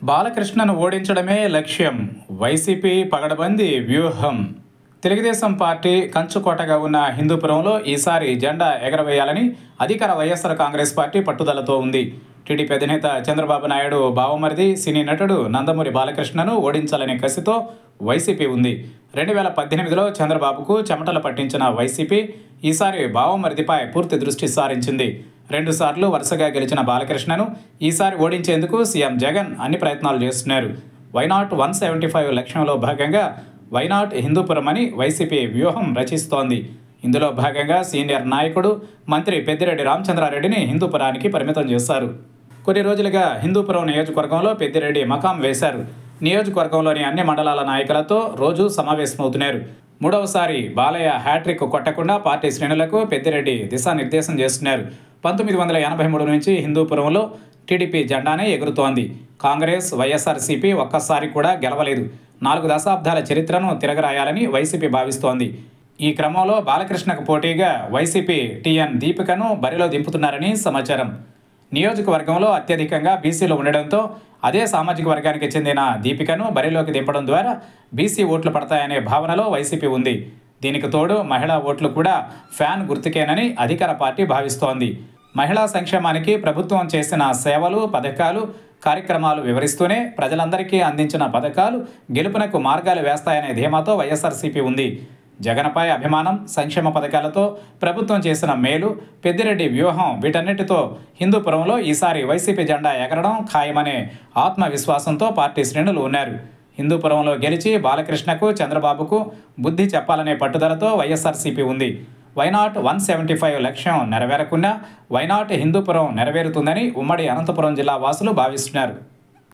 బాలకృష్ణను ఓడించడమే లక్ష్యం. వైసీపీ పగడబందీ వ్యూహం. తెలుగుదేశం పార్టీ కంచుకోటగా ఉన్న హిందూపురంలో ఈసారి జెండా ఎగరవేయాలని అధికార వైఎస్ఆర్ కాంగ్రెస్ పార్టీ పట్టుదలతో ఉంది. టీడీపీ అధినేత చంద్రబాబు నాయుడు బావమరిది సినీ నటుడు నందమూరి బాలకృష్ణను ఓడించాలనే కసితో వైసీపీ ఉంది. 2018లో చంద్రబాబుకు చెమటలు పట్టించిన వైసీపీ ఈసారి బావమరిదిపై పూర్తి దృష్టి సారించింది. 2 సార్లు వరుసగా గెలిచిన బాలకృష్ణను ఈసారి ఓడించేందుకు సీఎం జగన్ అన్ని ప్రయత్నాలు చేస్తున్నారు. వైనాట్ 175 లక్ష్యంలో భాగంగా వైనాట్ హిందూపురం అని వైసీపీ వ్యూహం రచిస్తోంది. ఇందులో భాగంగా సీనియర్ నాయకుడు మంత్రి పెద్దిరెడ్డి రామచంద్రారెడ్డిని హిందూపురానికి పరిమితం చేశారు. కొన్ని రోజులుగా హిందూపురం నియోజకవర్గంలో పెద్దిరెడ్డి మకాం వేశారు. నియోజకవర్గంలోని అన్ని మండలాల నాయకులతో రోజు సమావేశమవుతున్నారు. 3వసారి బాలయ్య హ్యాట్రిక్ కొట్టకుండా పార్టీ శ్రేణులకు పెద్దిరెడ్డి దిశానిర్దేశం చేస్తున్నారు. 1983 నుంచి హిందూపురంలో టీడీపీ జెండానే ఎగురుతోంది. కాంగ్రెస్, వైఎస్ఆర్సీపీ ఒక్కసారి కూడా గెలవలేదు. 4 దశాబ్దాల చరిత్రను తిరగరాయాలని వైసీపీ భావిస్తోంది. ఈ క్రమంలో బాలకృష్ణకు పోటీగా వైసీపీ టీఎన్ దీపికను బరిలో దింపుతున్నారని సమాచారం. నియోజకవర్గంలో అత్యధికంగా బీసీలు ఉండడంతో అదే సామాజిక వర్గానికి చెందిన దీపికను బరిలోకి దింపడం ద్వారా బీసీ ఓట్లు పడతాయనే భావనలో వైసీపీ ఉంది. దీనికి తోడు మహిళా ఓట్లు కూడా ఫ్యాన్ గుర్తుకేనని అధికార పార్టీ భావిస్తోంది. మహిళా సంక్షేమానికి ప్రభుత్వం చేసిన సేవలు, పథకాలు, కార్యక్రమాలు వివరిస్తూనే ప్రజలందరికీ అందించిన పథకాలు గెలుపునకు మార్గాలు వేస్తాయనే ధీమాతో వైఎస్ఆర్సీపీ ఉంది. జగన్పై అభిమానం, సంక్షేమ పథకాలతో ప్రభుత్వం చేసిన మేలు, పెద్దిరెడ్డి వ్యూహం వీటన్నిటితో హిందూపురంలో ఈసారి వైసీపీ జెండా ఎగరడం ఖాయమనే ఆత్మవిశ్వాసంతో పార్టీ శ్రేణులు ఉన్నారు. హిందూపురంలో గెలిచి బాలకృష్ణకు, చంద్రబాబుకు బుద్ధి చెప్పాలనే పట్టుదలతో వైఎస్ఆర్సీపీ ఉంది. వైనాట్ 175 లక్ష్యం నెరవేరకున్నా వైనాట్ హిందూపురం నెరవేరుతుందని ఉమ్మడి అనంతపురం జిల్లా వాసులు భావిస్తున్నారు.